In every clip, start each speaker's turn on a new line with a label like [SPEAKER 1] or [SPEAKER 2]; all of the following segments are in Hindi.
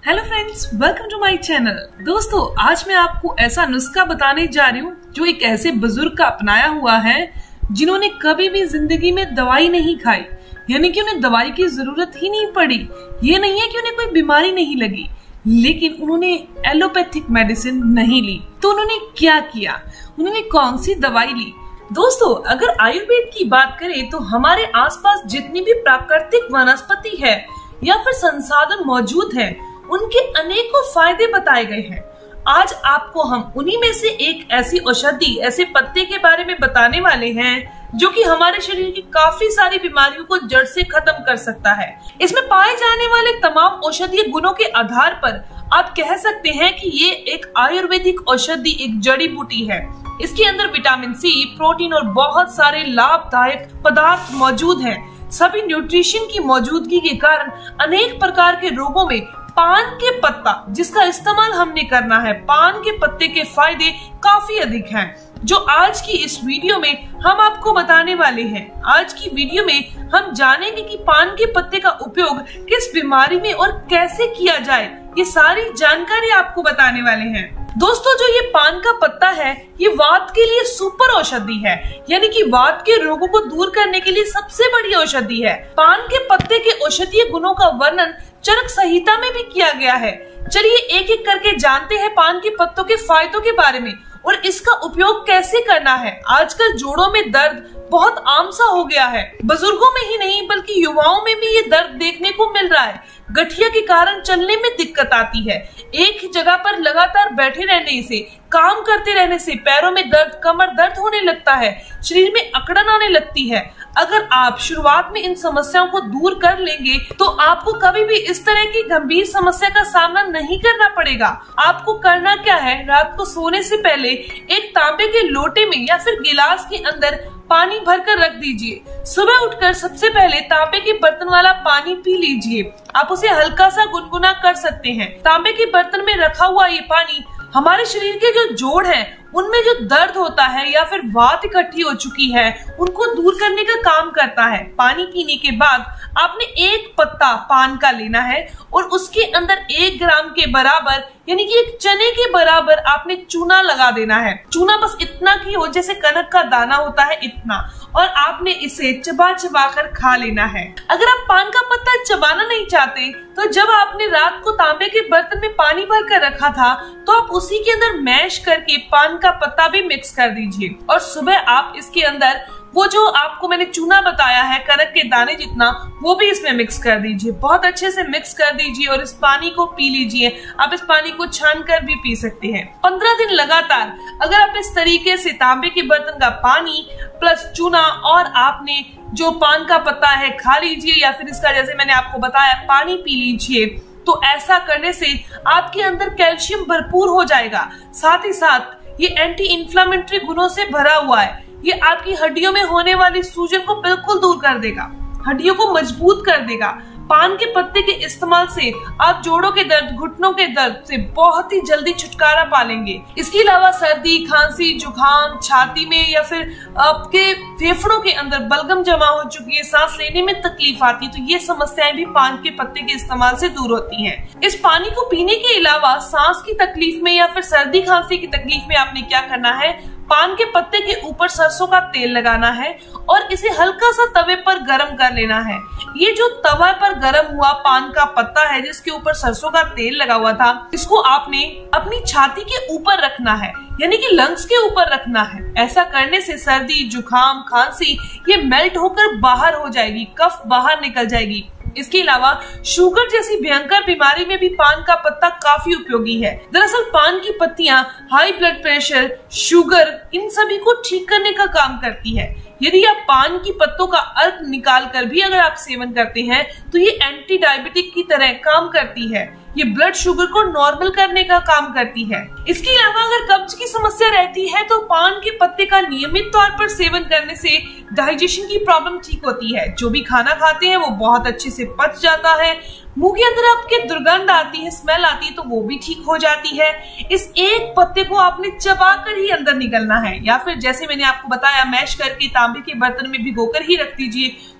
[SPEAKER 1] Hello friends, welcome to my channel. दोस्तों, आज मैं आपको ऐसा नुस्खा बताने जा रही हूँ जो एक ऐसे बुजुर्ग का अपनाया हुआ है जिन्होंने कभी भी जिंदगी में दवाई नहीं खाई, यानी कि उन्हें दवाई की जरूरत ही नहीं पड़ी। ये नहीं है कि उन्हें कोई बीमारी नहीं लगी, लेकिन उन्होंने एलोपैथिक मेडिसिन नहीं ली। तो उन्होंने क्या किया, उन्होंने कौन सी दवाई ली? दोस्तों, अगर आयुर्वेद की बात करें तो हमारे आसपास जितनी भी प्राकृतिक वनस्पति है या फिर संसाधन मौजूद है, उनके अनेकों फायदे बताए गए हैं। आज आपको हम उन्हीं में से एक ऐसी औषधि, ऐसे पत्ते के बारे में बताने वाले हैं जो कि हमारे शरीर की काफी सारी बीमारियों को जड़ से खत्म कर सकता है। इसमें पाए जाने वाले तमाम औषधीय गुणों के आधार पर आप कह सकते हैं कि ये एक आयुर्वेदिक औषधि, एक जड़ी बूटी है। इसके अंदर विटामिन सी, प्रोटीन और बहुत सारे लाभदायक पदार्थ मौजूद हैं। सभी न्यूट्रिशन की मौजूदगी के कारण अनेक प्रकार के रोगों में पान के पत्ता, जिसका इस्तेमाल हमने करना है, पान के पत्ते के फायदे काफी अधिक हैं, जो आज की इस वीडियो में हम आपको बताने वाले हैं। आज की वीडियो में हम जानेंगे कि पान के पत्ते का उपयोग किस बीमारी में और कैसे किया जाए। ये सारी जानकारी आपको बताने वाले हैं। दोस्तों, जो ये पान का पत्ता है, ये वात के लिए सुपर औषधि है, यानी कि वात के रोगों को दूर करने के लिए सबसे बड़ी औषधि है। पान के पत्ते के औषधीय गुणों का वर्णन चरक संहिता में भी किया गया है। चलिए एक एक करके जानते हैं पान के पत्तों के फायदों के बारे में और इसका उपयोग कैसे करना है। आजकल जोड़ों में दर्द बहुत आम सा हो गया है। बुजुर्गों में ही नहीं बल्कि युवाओं में भी ये दर्द देखने को मिल रहा है। गठिया के कारण चलने में दिक्कत आती है। एक ही जगह पर लगातार बैठे रहने से, काम करते रहने से पैरों में दर्द, कमर दर्द होने लगता है, शरीर में अकड़न आने लगती है। अगर आप शुरुआत में इन समस्याओं को दूर कर लेंगे तो आपको कभी भी इस तरह की गंभीर समस्या का सामना नहीं करना पड़ेगा। आपको करना क्या है, रात को सोने से पहले एक तांबे के लोटे में या फिर गिलास के अंदर पानी भरकर रख दीजिए। सुबह उठकर सबसे पहले तांबे के बर्तन वाला पानी पी लीजिए। आप उसे हल्का सा गुनगुना कर सकते हैं। तांबे के बर्तन में रखा हुआ ये पानी हमारे शरीर के जो जोड़ हैं, उनमें जो दर्द होता है या फिर वात इकट्ठी हो चुकी है, उनको दूर करने का काम करता है। पानी पीने के बाद आपने एक पत्ता पान का लेना है और उसके अंदर 1 ग्राम के बराबर, यानी कि एक चने के बराबर आपने चूना लगा देना है। चूना बस इतना की हो जैसे कनक का दाना होता है, इतना, और आपने इसे चबा चबा कर खा लेना है। अगर आप पान का पत्ता चबाना नहीं चाहते तो जब आपने रात को तांबे के बर्तन में पानी भर कर रखा था तो आप उसी के अंदर मैश करके पान का पत्ता भी मिक्स कर दीजिए और सुबह आप इसके अंदर वो जो आपको मैंने चूना बताया है, कनक के दाने जितना, वो भी इसमें मिक्स कर दीजिए। बहुत अच्छे से मिक्स कर दीजिए और इस पानी को पी लीजिए। आप इस पानी को छान कर भी पी सकते हैं। 15 दिन लगातार अगर आप इस तरीके से तांबे के बर्तन का पानी प्लस चूना और आपने जो पान का पत्ता है खा लीजिए, या फिर इसका जैसे मैंने आपको बताया पानी पी लीजिए, तो ऐसा करने से आपके अंदर कैल्शियम भरपूर हो जाएगा। साथ ही साथ ये एंटी इंफ्लेमेटरी गुणों से भरा हुआ है। ये आपकी हड्डियों में होने वाली सूजन को बिल्कुल दूर कर देगा, हड्डियों को मजबूत कर देगा। पान के पत्ते के इस्तेमाल से आप जोड़ों के दर्द, घुटनों के दर्द से बहुत ही जल्दी छुटकारा पा लेंगे। इसके अलावा सर्दी, खांसी, जुकाम, छाती में या फिर आपके फेफड़ों के अंदर बलगम जमा हो चुकी है, सांस लेने में तकलीफ आती है, तो ये समस्याएं भी पान के पत्ते के इस्तेमाल से दूर होती हैं। इस पानी को पीने के अलावा सांस की तकलीफ में या फिर सर्दी खांसी की तकलीफ में आपने क्या करना है, पान के पत्ते के ऊपर सरसों का तेल लगाना है और इसे हल्का सा तवे पर गरम कर लेना है। ये जो तवा पर गरम हुआ पान का पत्ता है जिसके ऊपर सरसों का तेल लगा हुआ था, इसको आपने अपनी छाती के ऊपर रखना है, यानी कि लंग्स के ऊपर रखना है। ऐसा करने से सर्दी, जुकाम, खांसी ये मेल्ट होकर बाहर हो जाएगी, कफ बाहर निकल जाएगी। इसके अलावा शुगर जैसी भयंकर बीमारी में भी पान का पत्ता काफी उपयोगी है। दरअसल पान की पत्तियां हाई ब्लड प्रेशर, शुगर, इन सभी को ठीक करने का काम करती है। यदि आप पान की पत्तों का अर्क निकाल कर भी अगर आप सेवन करते हैं तो ये एंटी डायबिटिक की तरह काम करती है। ये ब्लड शुगर को नॉर्मल करने का काम करती है। इसके अलावा अगर कब्ज की समस्या रहती है तो पान के पत्ते का नियमित तौर पर सेवन करने से डाइजेशन की प्रॉब्लम ठीक होती है। जो भी खाना खाते हैं वो बहुत अच्छे से पच जाता है। मुंह के अंदर आपके दुर्गंध आती है, स्मेल आती है, तो वो भी ठीक हो जाती है। इस एक पत्ते को आपने चबा कर ही अंदर निकलना है, या फिर जैसे मैंने आपको बताया मैश करके तांबे के बर्तन में भिगोकर ही रख दीजिए।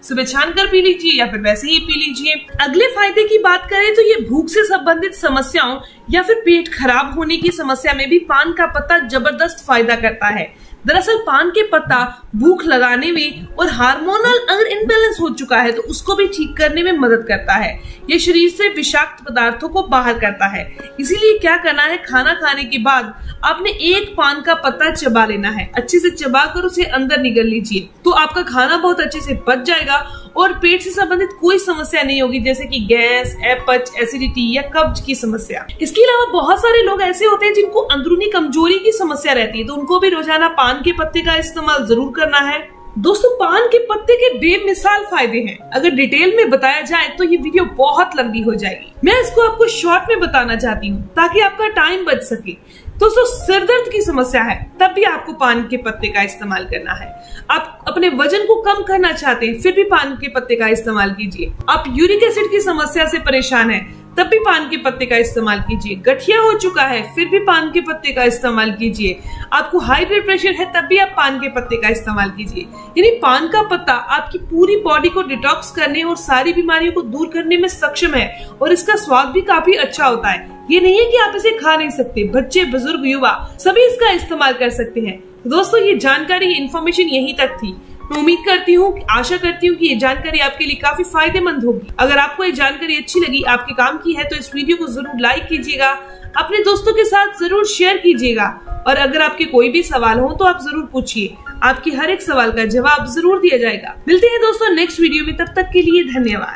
[SPEAKER 1] सुबह छान कर पी लीजिए या फिर वैसे ही पी लीजिए। अगले फायदे की बात करें तो ये भूख से संबंधित समस्याओं या फिर पेट खराब होने की समस्या में भी पान का पत्ता जबरदस्त फायदा करता है। दरअसल पान के पत्ता भूख लगाने में और हार्मोनल अगर इनबैलेंस हो चुका है तो उसको भी ठीक करने में मदद करता है। ये शरीर से विषाक्त पदार्थों को बाहर करता है। इसीलिए क्या करना है, खाना खाने के बाद आपने एक पान का पत्ता चबा लेना है। अच्छे से चबा कर उसे अंदर निगल लीजिए तो आपका खाना बहुत अच्छे से पच जाएगा और पेट से संबंधित कोई समस्या नहीं होगी, जैसे कि गैस, अपच, एसिडिटी या कब्ज की समस्या। इसके अलावा बहुत सारे लोग ऐसे होते हैं जिनको अंदरूनी कमजोरी की समस्या रहती है, तो उनको भी रोजाना पान के पत्ते का इस्तेमाल जरूर करना है। दोस्तों, पान के पत्ते के बेमिसाल फायदे हैं। अगर डिटेल में बताया जाए तो ये वीडियो बहुत लंबी हो जाएगी। मैं इसको आपको शॉर्ट में बताना चाहती हूँ ताकि आपका टाइम बच सके। दोस्तों, सिर दर्द की समस्या है तब भी आपको पान के पत्ते का इस्तेमाल करना है। आप अपने वजन को कम करना चाहते हैं फिर भी पान के पत्ते का इस्तेमाल कीजिए। आप यूरिक एसिड की समस्या से परेशान हैं तब भी पान के पत्ते का इस्तेमाल कीजिए। गठिया हो चुका है फिर भी पान के पत्ते का इस्तेमाल कीजिए। आपको हाई ब्लड प्रेशर है तब भी आप पान के पत्ते का इस्तेमाल कीजिए। यानी पान का पत्ता आपकी पूरी बॉडी को डिटॉक्स करने और सारी बीमारियों को दूर करने में सक्षम है और इसका स्वाद भी काफी अच्छा होता है। ये नहीं है कि आप इसे खा नहीं सकते, बच्चे, बुजुर्ग, युवा सभी इसका इस्तेमाल कर सकते हैं। दोस्तों, ये जानकारी, इन्फॉर्मेशन यहीं तक थी। मैं उम्मीद करती हूँ, आशा करती हूँ कि ये जानकारी आपके लिए काफी फायदेमंद होगी। अगर आपको ये जानकारी अच्छी लगी, आपके काम की है, तो इस वीडियो को जरूर लाइक कीजिएगा, अपने दोस्तों के साथ जरूर शेयर कीजिएगा और अगर आपके कोई भी सवाल हो तो आप जरूर पूछिए। आपके हर एक सवाल का जवाब जरूर दिया जाएगा। मिलते हैं दोस्तों नेक्स्ट वीडियो में, तब तक के लिए धन्यवाद।